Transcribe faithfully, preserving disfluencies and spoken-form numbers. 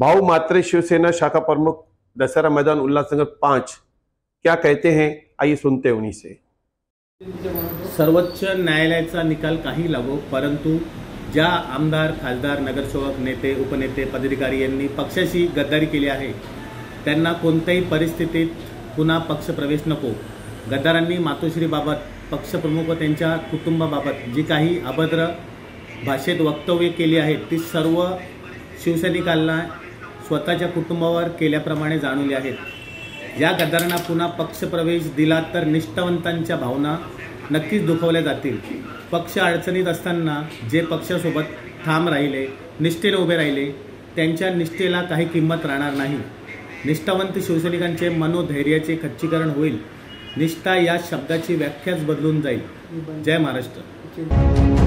भाऊ मात्रे शिवसेना शाखा प्रमुख दशहरा मैदान उल्लासनगर पांच क्या कहते हैं, आइए सुनते हैं उन्हीं से। सर्वोच्च न्यायालयाचा निकाल काही लागो, परंतु ज्या आमदार, खासदार, नगरसेवक, नेते, उपनेते, पदाधिकारी यांनी पक्षाशी गद्दारी केली आहे त्यांना कोणत्याही परिस्थितीत पुन्हा पक्ष प्रवेश नको। गद्दारांनी मातोश्रीबाबत, पक्षप्रमुख व त्यांच्या कुटुंबाबाबत जी काही अभद्र भाषेत वक्तव्य केली आहेत ती सर्व शिवसैनिकांना स्वतःच्या कुटुंबावर केल्याप्रमाणे जाणवली आहेत। या गद्दारांना पुन्हा पक्ष प्रवेश दिला तर निष्ठावंतांच्या भावना नक्कीच दुखावल्या जातील। पक्ष अडचणीत असताना जे पक्षासोबत ठाम राहिले, निष्ठेने उभे राहिले, त्यांच्या निष्ठेला काही किंमत राहणार नाही। निष्ठावंत शिवसैनिकांचे मनोधैर्याचे खच्चीकरण होईल। निष्ठा या शब्दाची व्याख्याच बदलून जाईल। जय महाराष्ट्र।